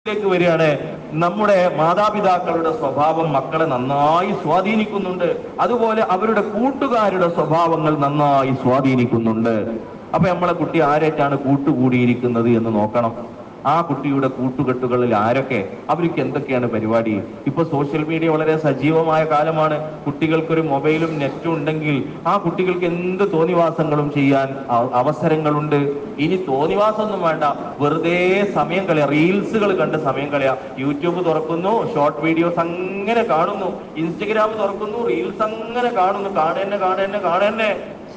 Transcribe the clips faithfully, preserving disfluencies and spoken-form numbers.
േക്ക് വരികയാണ്. നമ്മുടെ മാതാപിതാക്കളുടെ സ്വഭാവം മക്കളെ നന്നായി സ്വാധീനിക്കുന്നുണ്ട്. അതുപോലെ അവരുടെ കൂട്ടുകാരുടെ സ്വഭാവങ്ങൾ നന്നായി സ്വാധീനിക്കുന്നുണ്ട്. അപ്പൊ നമ്മളെ കുട്ടി ആരേറ്റാണ് കൂട്ടുകൂടിയിരിക്കുന്നത് എന്ന് നോക്കണം. ആ കുട്ടിയുടെ കൂട്ടുകെട്ടുകളിൽ ആരൊക്കെ, അവർക്ക് എന്തൊക്കെയാണ് പരിപാടി. ഇപ്പൊ സോഷ്യൽ മീഡിയ വളരെ സജീവമായ കാലമാണ്. കുട്ടികൾക്കൊരു മൊബൈലും നെറ്റും ഉണ്ടെങ്കിൽ ആ കുട്ടികൾക്ക് എന്ത് തോന്നിവാസങ്ങളും ചെയ്യാൻ അവസരങ്ങളുണ്ട്. ഇനി തോന്നിവാസമൊന്നും വേണ്ട, വെറുതെ സമയം കളയാ, റീൽസുകൾ കണ്ട് സമയം കളയാ. യൂട്യൂബ് തുറക്കുന്നു, ഷോർട്ട് വീഡിയോസ് അങ്ങനെ കാണുന്നു. ഇൻസ്റ്റഗ്രാം തുറക്കുന്നു, റീൽസ് അങ്ങനെ കാണുന്നു. കാണുന്നെ കാണുന്നെ കാണുന്നെ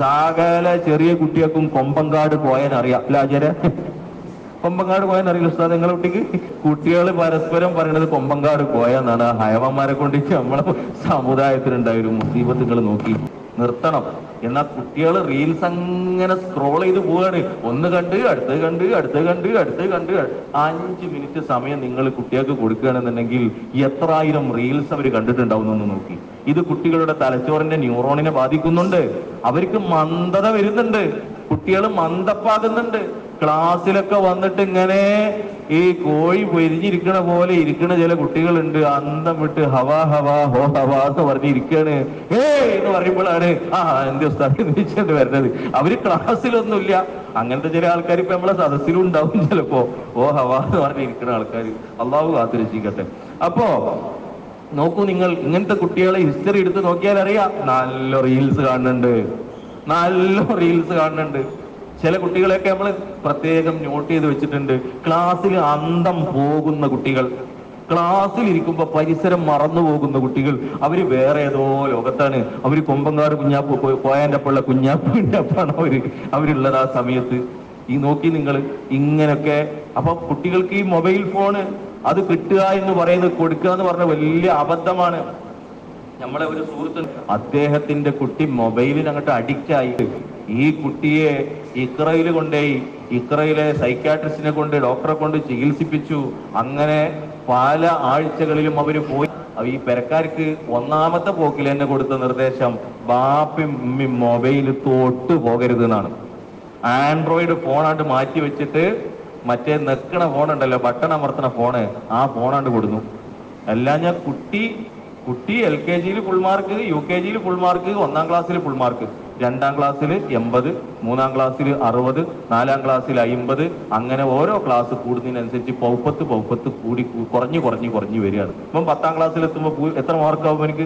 സകല ചെറിയ കുട്ടികൾക്കും കൊമ്പങ്കാട് പോയാൻ അറിയാം. ലാജര കൊമ്പങ്കാട് പോയെന്നറിയില്ല ഉസ്താദ് നിങ്ങളെ കുട്ടിക്ക്? കുട്ടികൾ പരസ്പരം പറയണത് കൊമ്പങ്കാട് പോയെന്നാണ്. ആ ഹയവന്മാരെ കൊണ്ട് നമ്മളെ സമുദായത്തിലുണ്ടായ ഒരു മുസീബത്ത് നിങ്ങൾ നോക്കി നിർത്തണം. എന്നാൽ കുട്ടികൾ റീൽസ് അങ്ങനെ സ്ക്രോൾ ചെയ്ത് പോവാണ്. ഒന്ന് കണ്ട് അടുത്ത് കണ്ട് അടുത്ത് കണ്ട് അടുത്ത് കണ്ട് അഞ്ച് മിനിറ്റ് സമയം നിങ്ങൾ കുട്ടികൾക്ക് കൊടുക്കുകയാണെന്നുണ്ടെങ്കിൽ എത്രായിരം റീൽസ് അവർ കണ്ടിട്ടുണ്ടാവും എന്ന് നോക്കി. ഇത് കുട്ടികളുടെ തലച്ചോറിന്റെ ന്യൂറോണിനെ ബാധിക്കുന്നുണ്ട്. അവർക്ക് മന്ദത വരുന്നുണ്ട്. കുട്ടികൾ മന്ദപ്പാകുന്നുണ്ട്. ക്ലാസ്സിലൊക്കെ വന്നിട്ട് ഇങ്ങനെ ഈ കോഴി പൊരിഞ്ഞിരിക്കണ പോലെ ഇരിക്കണ ചില കുട്ടികളുണ്ട്. അന്തം വിട്ട് ഹവാ ഹവാ ഹോ ഹവാ എന്ന് പറഞ്ഞിരിക്കാണ്. ഏ എന്ന് പറയുമ്പോഴാണ് ആ എന്റെ ഉസ്താദ് തിരിച്ചുകൊണ്ട് വരുന്നത്. അവര് ക്ലാസ്സിലൊന്നുമില്ല. അങ്ങനത്തെ ചില ആൾക്കാർ ഇപ്പൊ നമ്മളെ സദസ്സിലും ഉണ്ടാവും ചിലപ്പോ. ഓ ഹവാ എന്ന് പറഞ്ഞിരിക്കുന്ന ആൾക്കാർ. അള്ളാഹു കാത്തുരക്ഷിക്കട്ടെ. അപ്പോ നോക്കൂ, നിങ്ങൾ ഇങ്ങനത്തെ കുട്ടികളെ ഹിസ്റ്ററി എടുത്ത് നോക്കിയാൽ അറിയാം, നല്ല റീൽസ് കാണുന്നുണ്ട്, നല്ല റീൽസ് കാണുന്നുണ്ട്. ചില കുട്ടികളെയൊക്കെ നമ്മൾ പ്രത്യേകം നോട്ട് ചെയ്ത് വെച്ചിട്ടുണ്ട്. ക്ലാസ്സിൽ അന്തം പോകുന്ന കുട്ടികൾ, ക്ലാസ്സിൽ ഇരിക്കുമ്പോ പരിസരം മറന്നു പോകുന്ന കുട്ടികൾ, അവര് വേറെ ഏതോ ലോകത്താണ്. അവര് കൊമ്പങ്കാട് കുഞ്ഞാപ്പ് പോയാൻ്റെ ഒപ്പമുള്ള കുഞ്ഞാപ്പ് കുഞ്ഞാപ്പാണ് അവര് അവരുള്ളത് ആ സമയത്ത്. ഈ നോക്കി നിങ്ങൾ ഇങ്ങനൊക്കെ. അപ്പൊ കുട്ടികൾക്ക് ഈ മൊബൈൽ ഫോണ് അത് കിട്ടുക എന്ന് പറയുന്നത്, കൊടുക്കുക എന്ന് പറഞ്ഞ വലിയ അബദ്ധമാണ്. നമ്മളെ ഒരു സുഹൃത്ത്, അദ്ദേഹത്തിന്റെ കുട്ടി മൊബൈലിന് അങ്ങോട്ട് അഡിക്റ്റ് ആയി. ഈ കുട്ടിയെ ഇക്രയിൽ കൊണ്ടുപോയി, ഇക്രയിലെ സൈക്കാട്രിസ്റ്റിനെ കൊണ്ട് ഡോക്ടറെ കൊണ്ട് ചികിത്സിപ്പിച്ചു. അങ്ങനെ പല ആഴ്ചകളിലും അവര് പോയി. ഈ പെരക്കാർക്ക് ഒന്നാമത്തെ പോക്കിൽ എന്നെ കൊടുത്ത നിർദ്ദേശം, ബാപ്പയും ഉമ്മയും മൊബൈൽ തൊട്ട് പോകരുത് എന്നാണ്. ആൻഡ്രോയിഡ് ഫോണാണ്ട് മാറ്റി വെച്ചിട്ട് മറ്റേ നെക്കണ ഫോണുണ്ടല്ലോ, ബട്ടൺ അമർത്തണ ഫോണ്, ആ ഫോണാണ്ട് കൊടുന്നു. അല്ല ഞാൻ കുട്ടി കുട്ടി എൽ കെ ജിയിൽ ഫുൾ മാർക്ക്, യു കെ ജിയിൽ ഫുൾ മാർക്ക്, ഒന്നാം ക്ലാസ്സിൽ ഫുൾ മാർക്ക്, രണ്ടാം ക്ലാസ്സിൽ എൺപത്, മൂന്നാം ക്ലാസ്സിൽ അറുപത്, നാലാം ക്ലാസ്സിൽ അയിമ്പത്, അങ്ങനെ ഓരോ ക്ലാസ് കൂടുന്നതിനനുസരിച്ച് പൗപ്പത്ത് പൗപ്പത്ത് കൂടി കുറഞ്ഞു കുറഞ്ഞു കുറഞ്ഞു വരികയാണ്. ഇപ്പം പത്താം ക്ലാസ്സിൽ എത്തുമ്പോൾ എത്ര മാർക്കാവും എനിക്ക്?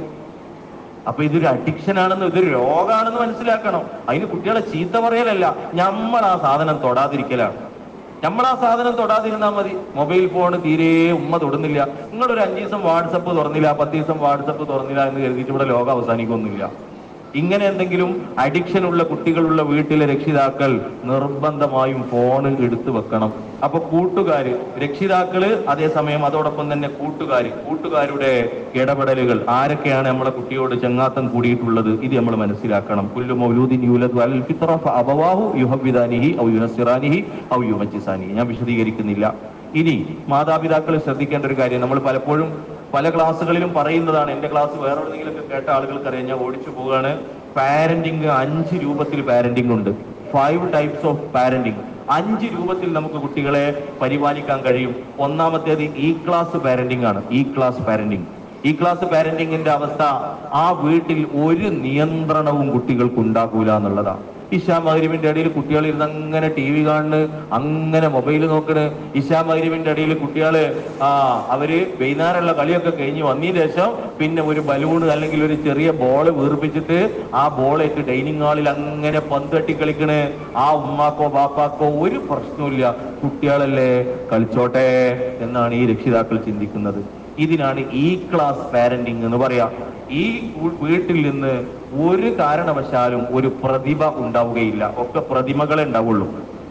അപ്പൊ ഇതൊരു അഡിക്ഷൻ ആണെന്ന്, ഇതൊരു രോഗമാണെന്ന് മനസ്സിലാക്കണം. അതിന് കുട്ടികളെ ചീത്ത പറയലല്ല, നമ്മൾ ആ സാധനം തൊടാതിരിക്കലാണ്. നമ്മൾ ആ സാധനം തൊടാതിരുന്നാൽ മതി. മൊബൈൽ ഫോൺ തീരെ ഉമ്മ തൊടുന്നില്ല. നിങ്ങളൊരു അഞ്ചു ദിവസം വാട്സപ്പ് തുറന്നില്ല, പത്ത് ദിവസം വാട്സപ്പ് തുറന്നില്ല എന്ന് കരുതിയിട്ട് ഇവിടെ ലോകം അവസാനിക്കൊന്നുമില്ല. ഇങ്ങനെ എന്തെങ്കിലും അഡിക്ഷൻ ഉള്ള കുട്ടികളുള്ള വീട്ടിലെ രക്ഷിതാക്കൾ നിർബന്ധമായും ഫോൺ എടുത്തു വെക്കണം. അപ്പൊ കൂട്ടുകാര്, രക്ഷിതാക്കള്, അതേസമയം അതോടൊപ്പം തന്നെ കൂട്ടുകാര്, കൂട്ടുകാരുടെ ഇടപെടലുകൾ, ആരൊക്കെയാണ് നമ്മളെ കുട്ടിയോട് ചങ്ങാത്തം കൂടിയിട്ടുള്ളത്, ഇത് നമ്മൾ മനസ്സിലാക്കണം. കുല്ലു മൗലൂദിൻ യൂലദു അലൽ ഫിത്ര ഫഅബവാഹു യുഹവ്വിദാനിഹി ഔ യുനസ്സിറാനിഹി ഔ യുമജ്ജിസാനിഹി. ഞാൻ വിശദീകരിക്കുന്നില്ല. ഇനി മാതാപിതാക്കൾ ശ്രദ്ധിക്കേണ്ട ഒരു കാര്യം, നമ്മൾ പലപ്പോഴും പല ക്ലാസ്സുകളിലും പറയുന്നതാണ്. എന്റെ ക്ലാസ് വേറെ എവിടെയെങ്കിലുമൊക്കെ കേട്ട ആളുകൾക്ക് അറിയാം, ഞാൻ ഓടിച്ചു പോവുകയാണ്. പാരന്റിങ് അഞ്ച് രൂപത്തിൽ പാരന്റിങ് ഉണ്ട്. Five types of parenting. അഞ്ച് രൂപത്തിൽ നമുക്ക് കുട്ടികളെ പരിപാലിക്കാൻ കഴിയും. ഒന്നാമത്തേത് ഇ ക്ലാസ് പാരന്റിങ് ആണ്. E class parenting E class പാരന്റിങ്ങിന്റെ അവസ്ഥ, ആ വീട്ടിൽ ഒരു നിയന്ത്രണവും കുട്ടികൾക്ക് ഉണ്ടാകൂല എന്നുള്ളതാണ്. ഇശാ മഗ്‌രിബിന്റെ ഇടയിൽ കുട്ടികൾ ഇരുന്ന് അങ്ങനെ ടി വി കാണുന്നു, അങ്ങനെ മൊബൈൽ നോക്കണ്. ഇശാ മഗ്‌രിബിന്റെ ഇടയിൽ കുട്ടികള് ആ അവര് വൈകുന്നേരമുള്ള കളിയൊക്കെ കഴിഞ്ഞ് വന്നതിന് ശേഷം പിന്നെ ഒരു ബലൂൺ അല്ലെങ്കിൽ ഒരു ചെറിയ ബോള് വീർപ്പിച്ചിട്ട് ആ ബോളേറ്റ് ഡൈനിങ് ഹാളിൽ അങ്ങനെ പന്ത് തട്ടി കളിക്കണ്. ആ ഉമ്മാക്കോ ബാപ്പാക്കോ ഒരു പ്രശ്നമില്ല, കുട്ടികളല്ലേ കളിച്ചോട്ടെ എന്നാണ് ഈ രക്ഷിതാക്കൾ ചിന്തിക്കുന്നത്. ഇതിനാണ് ഇ ക്ലാസ് പാരന്റിങ് എന്ന് പറയാം. ഈ വീട്ടിൽ നിന്ന് ഒരു കാരണവശാലും ഒരു പ്രതിഭ ഉണ്ടാവുകയില്ല, ഒക്കെ പ്രതിമകളെ ഉണ്ടാവുള്ളൂ.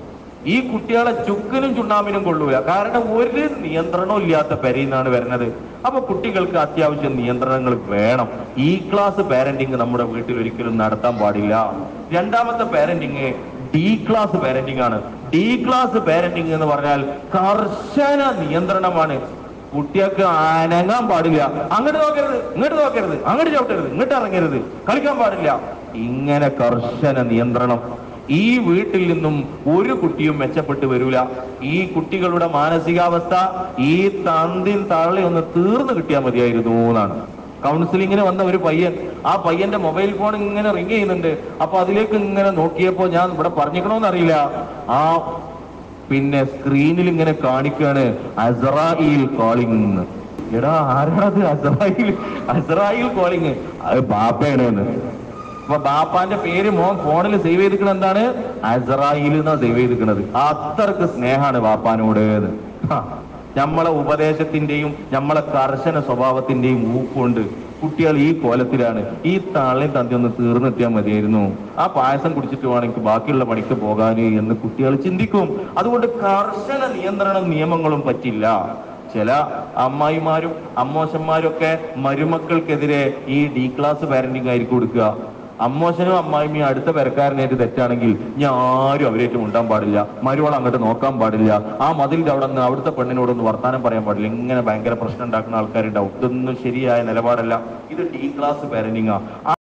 ഈ കുട്ടികളെ ചുക്കിനും ചുണ്ണാമ്പിനും കൊള്ളൂല. കാരണം ഒരു നിയന്ത്രണവും ഇല്ലാത്ത പെരയിന്നാണ് വരുന്നത്. അപ്പൊ കുട്ടികൾക്ക് അത്യാവശ്യം നിയന്ത്രണങ്ങൾ വേണം. ഈ ക്ലാസ് പാരന്റിങ് നമ്മുടെ വീട്ടിൽ ഒരിക്കലും നടത്താൻ പാടില്ല. രണ്ടാമത്തെ പാരന്റിങ് ഡി ക്ലാസ് പാരന്റിങ് ആണ്. ഡി ക്ലാസ് പാരന്റിങ് എന്ന് പറഞ്ഞാൽ കർശന നിയന്ത്രണമാണ്. കുട്ടികൾക്ക് അനങ്ങാൻ പാടില്ല. അങ്ങോട്ട് നോക്കരുത്, ഇങ്ങോട്ട് നോക്കരുത്, അങ്ങോട്ട് ചവിട്ടരുത്, ഇങ്ങോട്ട് ഇറങ്ങരുത്, കളിക്കാൻ പാടില്ല. ഇങ്ങനെ കർശന നിയന്ത്രണം. ഈ വീട്ടിൽ നിന്നും ഒരു കുട്ടിയും മെച്ചപ്പെട്ടു വരൂല. ഈ കുട്ടികളുടെ മാനസികാവസ്ഥ ഈ തന്തിൻ തള്ളി ഒന്ന് തീർന്നു കിട്ടിയാൽ മതിയായിരുന്നു എന്നാണ്. കൗൺസിലിങ്ങിന് വന്ന ഒരു പയ്യൻ, ആ പയ്യന്റെ മൊബൈൽ ഫോൺ ഇങ്ങനെ റിങ് ചെയ്യുന്നുണ്ട്. അപ്പൊ അതിലേക്ക് ഇങ്ങനെ നോക്കിയപ്പോ, ഞാൻ ഇവിടെ പറഞ്ഞിക്കണോന്നറിയില്ല, ആ പിന്നെ സ്ക്രീനിൽ ഇങ്ങനെ കാണിക്കാണ് അസ്രായിൽ കോളിംഗ്. എടാ ആരാണത്? Azrael Azrael calling. അത് ബാപ്പയാണ് എന്ന്. അപ്പൊ ബാപ്പാന്റെ പേര് മോൻ ഫോണിൽ സേവ് ചെയ്തിരിക്കണ എന്താണ്? അസ്രായിൽ എന്നാ സേവ് ചെയ്തിരിക്കണത്. അത്രക്ക് സ്നേഹാണ് ബാപ്പാനോട്. നമ്മളെ ഉപദേശത്തിന്റെയും നമ്മളെ കർശന സ്വഭാവത്തിന്റെയും ഊപ്പുണ്ട് കുട്ടികൾ ഈ കോലത്തിലാണ്. ഈ താളെ തന്തി ഒന്ന് തീർന്നെത്തിയാൽ മതിയായിരുന്നു, ആ പായസം കുടിച്ചിട്ട് വേണമെങ്കിൽ ബാക്കിയുള്ള പണിക്ക് പോകാന് എന്ന് കുട്ടികൾ ചിന്തിക്കും. അതുകൊണ്ട് കർശന നിയന്ത്രണം നിയമങ്ങളും പറ്റില്ല. ചില അമ്മായിമാരും അമ്മോശന്മാരും ഒക്കെ മരുമക്കൾക്കെതിരെ ഈ ഡി ക്ലാസ് പാരന്റിങ് ആയിരിക്കും കൊടുക്കുക. അമ്മോശനും അമ്മായിമ്മയും അടുത്ത പെരക്കാരനായിട്ട് തെറ്റാണെങ്കിൽ ഞാൻ ആരും അവരേറ്റ് ഉണ്ടാൻ പാടില്ല, മരുവൾ അങ്ങോട്ട് നോക്കാൻ പാടില്ല, ആ മതിലിന്റെ അവിടെ നിന്ന് അവിടുത്തെ പെണ്ണിനോടൊന്ന് വർത്താനം പറയാൻ പാടില്ല. ഇങ്ങനെ ഭയങ്കര പ്രശ്നം ഉണ്ടാക്കുന്ന ആൾക്കാരുണ്ടാവും. ഇതൊന്നും ശരിയായ നിലപാടല്ല. ഇത് ഡി ക്ലാസ് പാരന്റിങ് ആ.